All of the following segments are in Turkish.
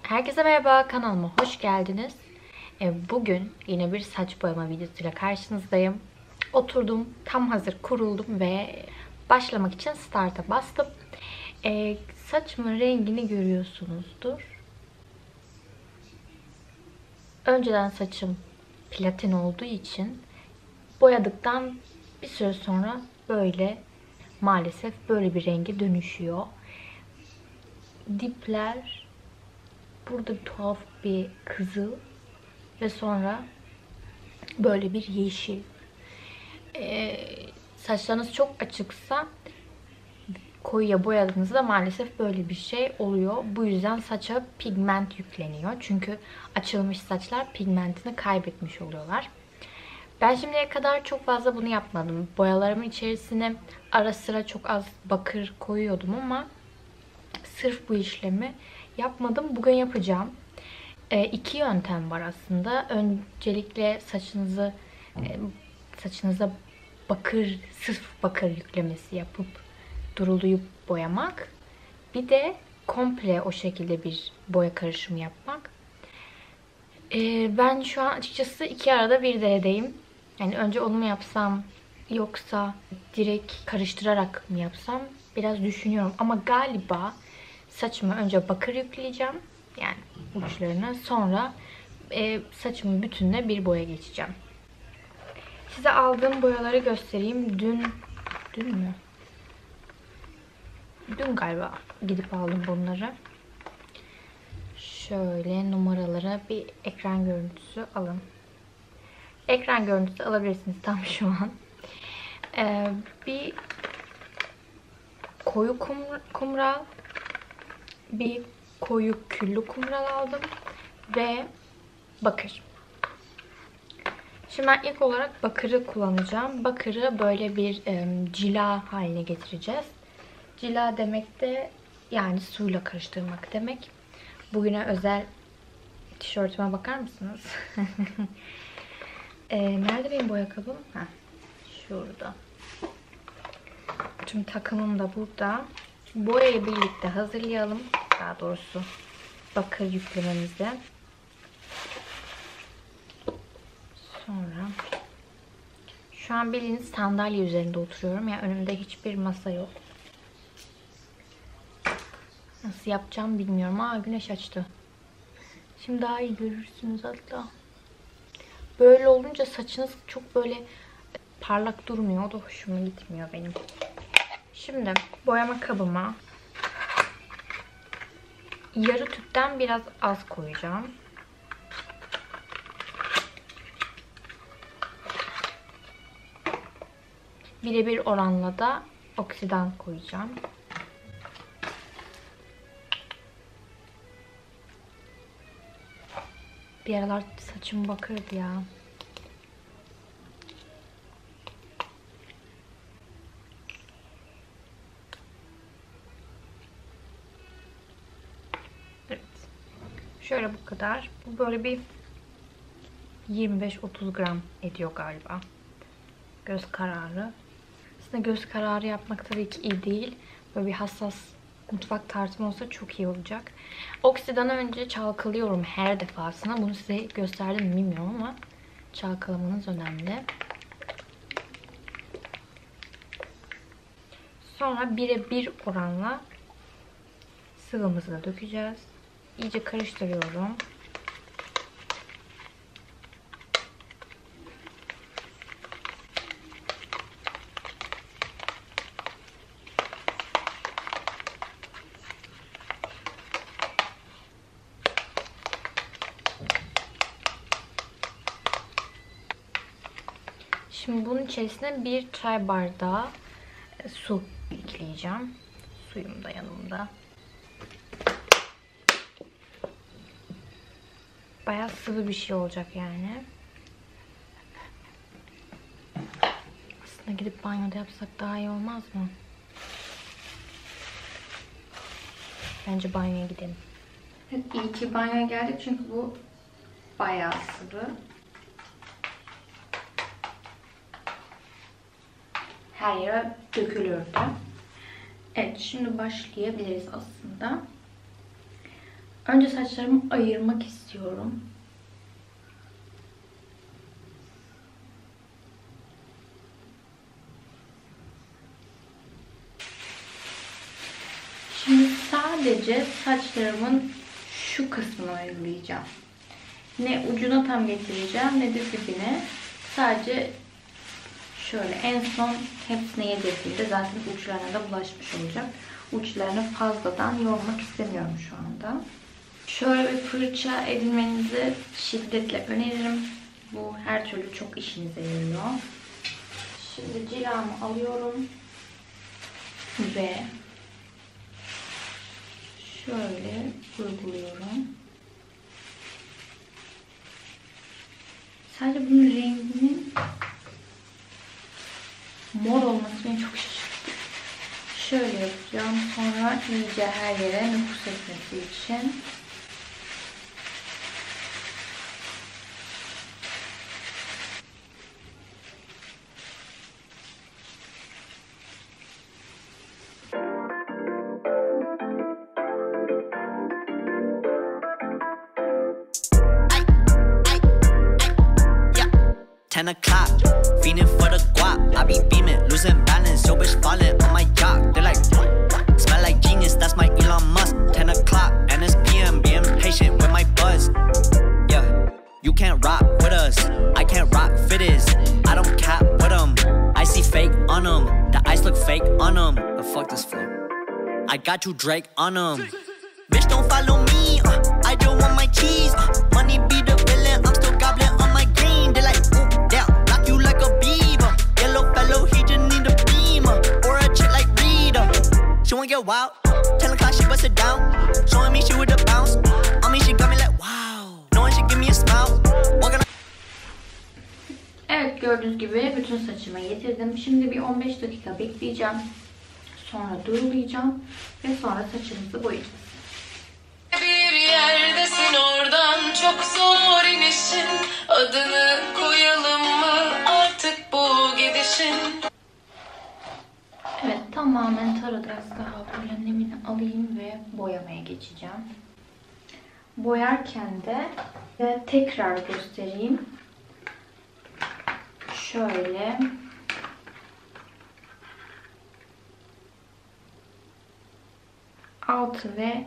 Herkese merhaba, kanalıma hoş geldiniz. Bugün yine bir saç boyama videosuyla karşınızdayım. Oturdum, tam hazır kuruldum ve başlamak için start'a bastım. Saçımın rengini görüyorsunuzdur. Önceden saçım platin olduğu için boyadıktan bir süre sonra maalesef böyle bir renge dönüşüyor. Dipler burada tuhaf bir kızıl ve sonra böyle bir yeşil. Saçlarınız çok açıksa koyuya boyadığınızda maalesef böyle bir şey oluyor. Bu yüzden saça pigment yükleniyor. Çünkü açılmış saçlar pigmentini kaybetmiş oluyorlar. Ben şimdiye kadar çok fazla bunu yapmadım. Boyalarımın içerisine ara sıra çok az bakır koyuyordum ama sırf bu işlemi yapmadım. Bugün yapacağım. İki yöntem var aslında. Öncelikle saçınıza sırf bakır yüklemesi yapıp duruluyup boyamak. Bir de komple o şekilde bir boya karışımı yapmak. Ben şu an açıkçası iki arada bir deredeyim. Yani önce onu mu yapsam yoksa direkt karıştırarak mı yapsam biraz düşünüyorum. Ama galiba saçıma önce bakır yükleyeceğim. Yani uçlarına. Sonra saçımın bütününe bir boya geçeceğim. Size aldığım boyaları göstereyim. Dün mü? Dün galiba gidip aldım bunları. Şöyle numaralara bir ekran görüntüsü alın. Ekran görüntüsü alabilirsiniz tam şu an. Bir koyu kumral, bir koyu küllü kumral aldım ve bakır. Şimdi ben ilk olarak bakırı kullanacağım. Bakırı böyle bir cila haline getireceğiz. Cila demek de yani suyla karıştırmak demek. Bugüne özel tişörtüme bakar mısınız? Nerede benim boya kabım? Şurada. Tüm takımım da burada. Boyayı birlikte hazırlayalım. Daha doğrusu bakır yüklememizi. Sonra şu an bildiğiniz sandalye üzerinde oturuyorum. Yani önümde hiçbir masa yok. Nasıl yapacağım bilmiyorum. Güneş açtı. Şimdi daha iyi görürsünüz hatta. Böyle olunca saçınız çok böyle parlak durmuyor. O da hoşuma gitmiyor benim. Şimdi boyama kabıma yarı tüpten biraz az koyacağım. Birebir oranla da oksidan koyacağım. Bir aralar saçım bakırdı ya. Evet. Şöyle bu kadar. Bu böyle bir 25-30 gram ediyor galiba. Göz kararı. Aslında göz kararı yapmak tabii ki iyi değil. Böyle bir hassas mutfak tartım olsa çok iyi olacak. Oksidanı önce çalkalıyorum her defasında. Bunu size gösterdim mi bilmiyorum ama çalkalamanız önemli. Sonra 1'e 1 oranla sıvımızı da dökeceğiz. İyice karıştırıyorum. Şimdi bunun içerisine bir çay bardağı su ekleyeceğim. Suyum da yanımda. Bayağı sıvı bir şey olacak yani. Aslında gidip banyoda yapsak daha iyi olmaz mı? Bence banyoya gidelim. Evet, iyi ki banyoya geldik çünkü bu bayağı sıvı. Her yere dökülürdü. Evet, şimdi başlayabiliriz aslında. Önce saçlarımı ayırmak istiyorum. Şimdi sadece saçlarımın şu kısmını ayıracağım. Ne ucuna tam getireceğim ne de dibine. Sadece şöyle en son hepsine yedirdiğimde zaten uçlarına da bulaşmış olacak. Uçlarını fazladan yormak istemiyorum şu anda. Şöyle bir fırça edinmenizi şiddetle öneririm. Bu her türlü çok işinize yarıyor. Şimdi cilamı alıyorum ve şöyle uyguluyorum. Sadece bunun renginin mor olması beni çok şaşırttı. Şöyle yapacağım. Sonra iyice her yere nüfuz etmesi için. Ten o'clock, fiending for the guap. I be beaming, losing balance. Yo, bitch falling on my yacht. They're like, smell like genius. That's my Elon Musk. 10 o'clock, and it's PM. Being patient with my buzz. Yeah, you can't rock with us. I can't rock fitters. I don't cap with them. I see fake on them. The ice look fake on them. But fuck this flow. I got you Drake on them. Bitch, don't follow me. I don't want my cheese. Money be the villain. I'm still gobbling on my green. They're like, ooh, damn, lock you like a beaver. Yellow fellow, he just need a beamer. Or a chick like Rita. She wanna get wild. 10 o'clock, she bust it down. Showing me she with the bounce. I mean, she got me like, wow. No one should give me a smile. Walking. Evet, gördüğünüz gibi bütün saçımı getirdim. Şimdi bir 15 dakika bekleyeceğim. Sonra durulayacağım. Ve sonra saçımızı boyayacağız. Bir yerdesin oradan çok zor inişin. Adını koyalım mı artık bu gidişin? Evet, tamamen taradı. Az daha böyle nemini alayım ve boyamaya geçeceğim. Boyarken de tekrar göstereyim. Şöyle altı ve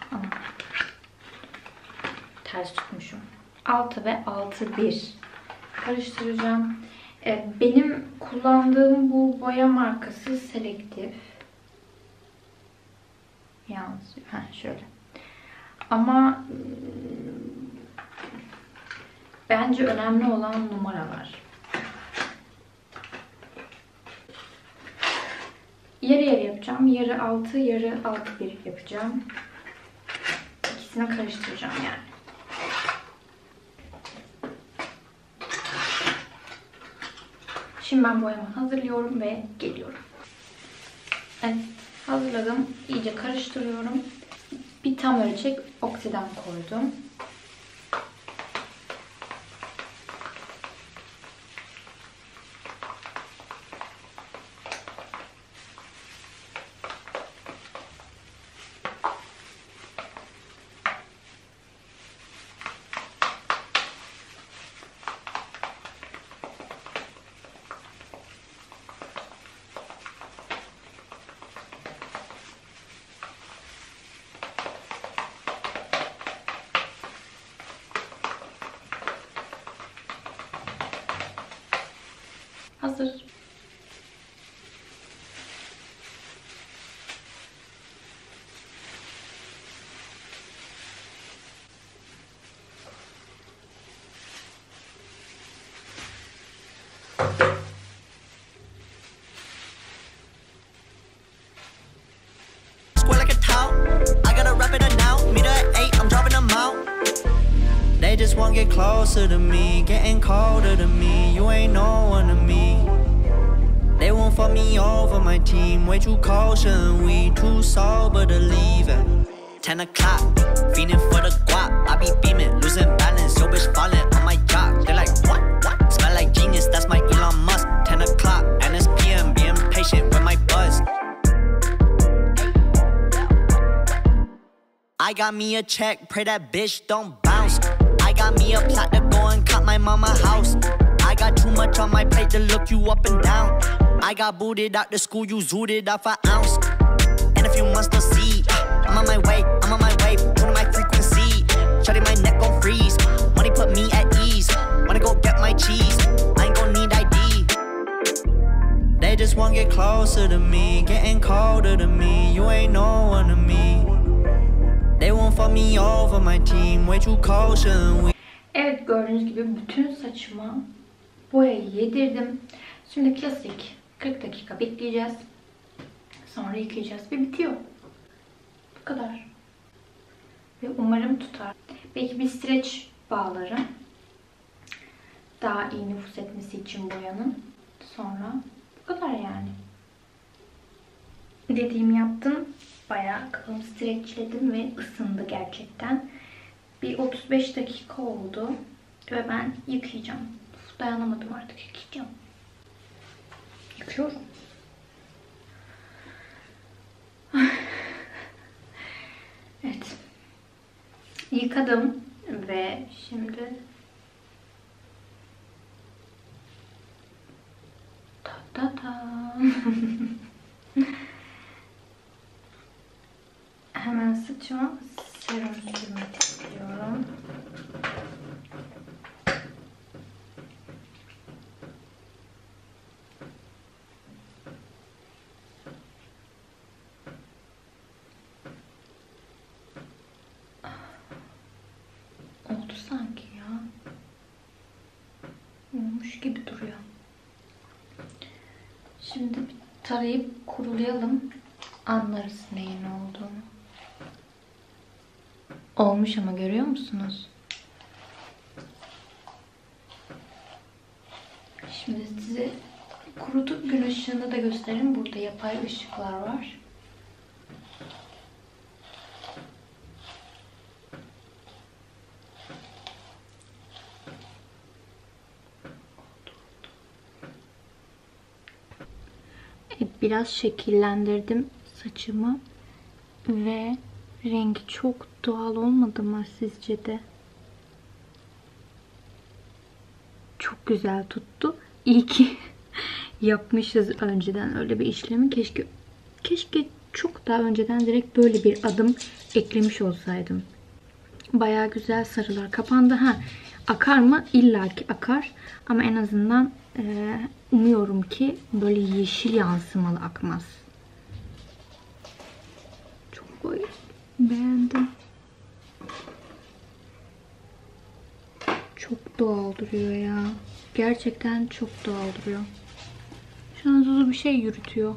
ters tutmuşum. 6 ve 6-1 karıştıracağım. Benim kullandığım bu boya markası Selective. Yansıyor. Şöyle. Ama bence önemli olan numaralar. Yarı yarı yapacağım. Yarı 6, yarı 6-1 yapacağım. İkisini karıştıracağım yani. Şimdi ben boyamı hazırlıyorum ve geliyorum. Evet, hazırladım. İyice karıştırıyorum. Bir tam ölçek oksidan koydum. Hazır. Square like a towel. I gotta wrap it up now. Meet her at 8, I'm dropping them out. They just won't get closer to me, getting colder to me. You ain't no one to me. They won't fuck me over, my team way too cautious and we too sober to leave it. 10 o'clock, fiending for the guap. I be beaming, losing balance. Yo, bitch falling on my yacht. They're like, what? Smell like genius. That's my Elon Musk. 10 o'clock, and it's PM. Being patient with my buzz. I got me a check, pray that bitch don't bounce. I got me a plot to go and cut my mama house. I got too much on my plate to look you up and down. I got booted out the school, you zooted off an ounce. In a few months to see, I'm on my way, to my frequency. Shutting my neck gon' freeze, money put me at ease. Wanna go get my cheese, I ain't gon' need ID. They just wanna get closer to me, getting colder to me. You ain't no one to me. They won't fuck me over my team, way too cautious and we. Evet, gördüğünüz gibi bütün saçıma boyayı yedirdim. Şimdi klasik 40 dakika bekleyeceğiz. Sonra yıkayacağız ve bitiyor. Bu kadar. Ve umarım tutar. Belki bir streç bağlarım. Daha iyi nüfuz etmesi için boyanın. Sonra bu kadar yani. Dediğimi yaptım. Bayağı kafamı streçledim ve ısındı gerçekten. Bir 35 dakika oldu. Ve ben yıkayacağım. Dayanamadım, artık yıkayacağım. Yıkıyorum. Evet. Yıkadım ve şimdi hemen saçıma serum sürmek istiyorum. Oldu sanki ya. Olmuş gibi duruyor. Şimdi bir tarayıp kurulayalım. Anlarız neyin olduğunu. Olmuş ama, görüyor musunuz? Şimdi size kurutup gün ışığında da göstereyim. Burada yapay ışıklar var. Biraz şekillendirdim saçımı ve rengi çok doğal olmadı mı sizce de? Çok güzel tuttu. İyi ki yapmışız önceden öyle bir işlemi. Keşke çok daha önceden direkt böyle bir adım eklemiş olsaydım. Bayağı güzel sarılar kapandı. Akar mı? İlla ki akar. Ama en azından umuyorum ki böyle yeşil yansımalı akmaz. Çok beğendim. Çok doğal duruyor ya. Gerçekten çok doğal duruyor. Şu an Zuzu bir şey yürütüyor.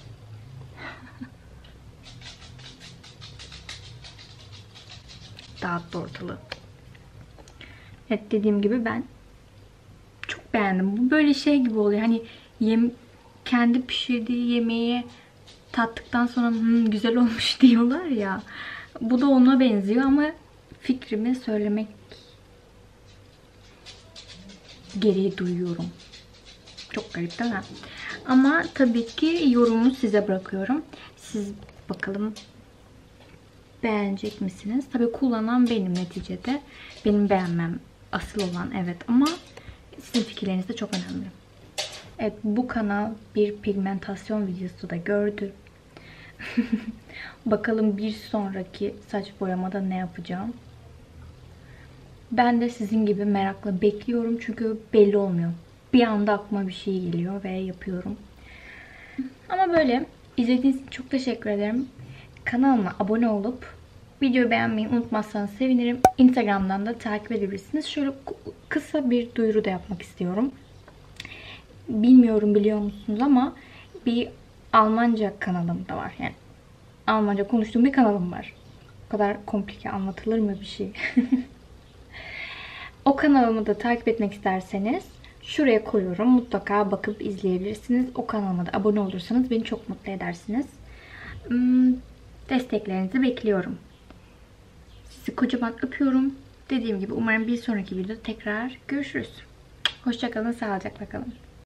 Dağıttı ortalığı. Evet, dediğim gibi ben çok beğendim. Bu böyle şey gibi oluyor. Hani kendi pişirdiği yemeği tattıktan sonra güzel olmuş diyorlar ya. Bu da ona benziyor ama fikrimi söylemek gereği duyuyorum. Çok garip değil mi? Ama tabii ki yorumu size bırakıyorum. Siz bakalım beğenecek misiniz? Tabii kullanan benim neticede. Benim beğenmem asıl olan, evet, ama sizin fikirleriniz de çok önemli. Evet, bu kanal bir pigmentasyon videosu da gördü. Bakalım bir sonraki saç boyamada ne yapacağım. Ben de sizin gibi merakla bekliyorum. Çünkü belli olmuyor. Bir anda aklıma bir şey geliyor ve yapıyorum. Ama böyle. İzlediğiniz için çok teşekkür ederim. Kanalıma abone olup videoyu beğenmeyi unutmazsanız sevinirim. Instagram'dan da takip edebilirsiniz. Şöyle kısa bir duyuru da yapmak istiyorum. Bilmiyorum biliyor musunuz ama bir Almanca kanalım da var. Yani Almanca konuştuğum bir kanalım var. O kadar komplike anlatılır mı bir şey? O kanalımı da takip etmek isterseniz şuraya koyuyorum. Mutlaka bakıp izleyebilirsiniz. O kanalıma da abone olursanız beni çok mutlu edersiniz. Desteklerinizi bekliyorum. Sizi kocaman öpüyorum. Dediğim gibi umarım bir sonraki videoda tekrar görüşürüz. Hoşça kalın, sağlıcakla kalın.